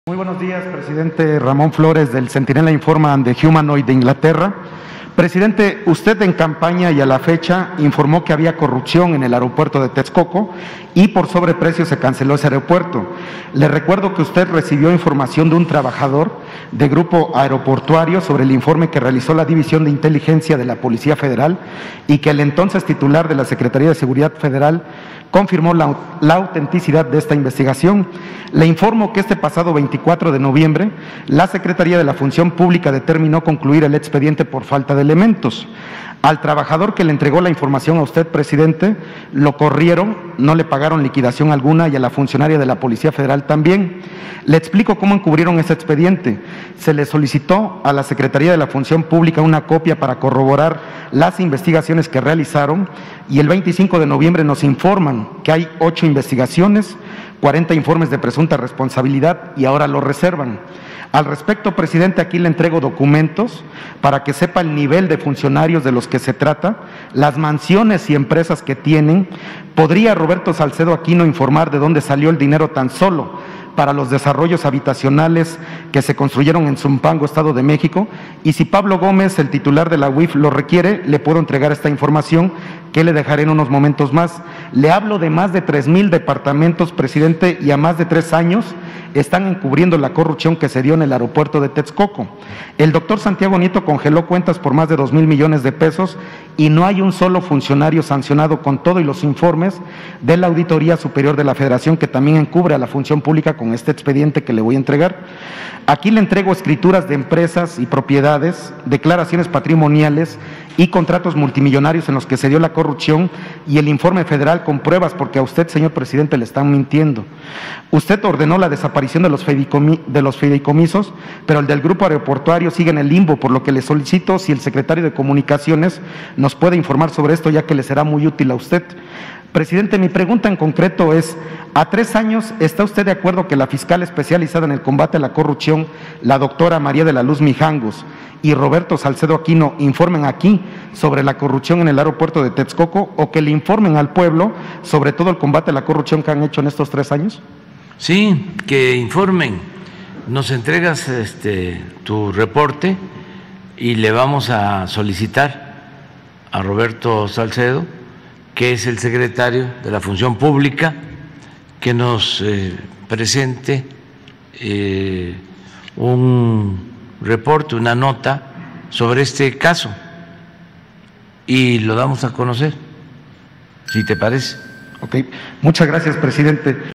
Muy buenos días, presidente. Ramón Flores, del Centinela Informa and the Humanoid de Inglaterra. Presidente, usted en campaña y a la fecha informó que había corrupción en el aeropuerto de Texcoco y por sobreprecio se canceló ese aeropuerto. Le recuerdo que usted recibió información de un trabajador de Grupo Aeroportuario sobre el informe que realizó la División de Inteligencia de la Policía Federal y que el entonces titular de la Secretaría de Seguridad Federal confirmó la autenticidad de esta investigación. Le informo que este pasado 24 de noviembre, la Secretaría de la Función Pública determinó concluir el expediente por falta de elementos. Al trabajador que le entregó la información a usted, presidente, lo corrieron, no le pagaron liquidación alguna y a la funcionaria de la Policía Federal también. Le explico cómo encubrieron ese expediente. Se le solicitó a la Secretaría de la Función Pública una copia para corroborar las investigaciones que realizaron y el 25 de noviembre nos informan que hay 8 investigaciones, 40 informes de presunta responsabilidad y ahora lo reservan. Al respecto, presidente, aquí le entrego documentos para que sepa el nivel de funcionarios de los que se trata, las mansiones y empresas que tienen. ¿Podría Roberto Salcedo Aquino informar de dónde salió el dinero tan solo para los desarrollos habitacionales que se construyeron en Zumpango, Estado de México? Y si Pablo Gómez, el titular de la UIF, lo requiere, le puedo entregar esta información que le dejaré en unos momentos más. Le hablo de más de 3,000 departamentos, presidente, y a más de 3 años están encubriendo la corrupción que se dio en el aeropuerto de Texcoco. El doctor Santiago Nieto congeló cuentas por más de 2,000 millones de pesos y no hay un solo funcionario sancionado, con todo y los informes de la Auditoría Superior de la Federación, que también encubre a la función pública con este expediente que le voy a entregar. Aquí le entrego escrituras de empresas y propiedades, declaraciones patrimoniales y contratos multimillonarios en los que se dio la corrupción y el informe federal con pruebas, porque a usted, señor presidente, le están mintiendo. Usted ordenó la desaparición de los fideicomisos, pero el del Grupo Aeroportuario sigue en el limbo, por lo que le solicito si el secretario de Comunicaciones nos puede informar sobre esto, ya que le será muy útil a usted. Presidente, mi pregunta en concreto es: a 3 años, ¿está usted de acuerdo que la fiscal especializada en el combate a la corrupción, la doctora María de la Luz Mijangos, y Roberto Salcedo Aquino informen aquí sobre la corrupción en el aeropuerto de Texcoco, o que le informen al pueblo sobre todo el combate a la corrupción que han hecho en estos 3 años? Sí, que informen. Nos entregas tu reporte y le vamos a solicitar a Roberto Salcedo, que es el secretario de la Función Pública, que nos presente un reporte, una nota sobre este caso, y lo damos a conocer, si te parece. Ok, muchas gracias, presidente.